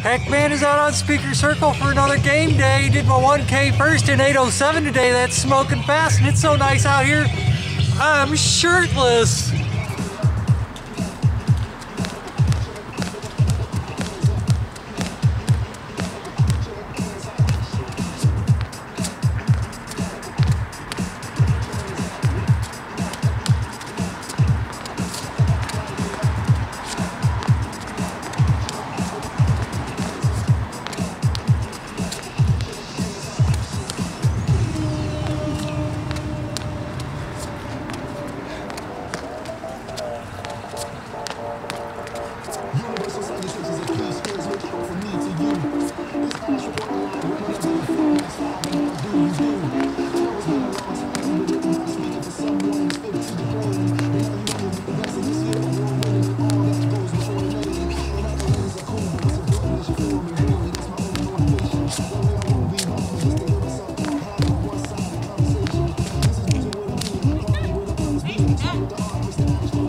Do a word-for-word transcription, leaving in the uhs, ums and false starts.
Heckman is out on Speaker Circle for another game day. Did my one K first in eight oh seven today. That's smoking fast, and it's so nice out here. I'm shirtless. Hey, Dad.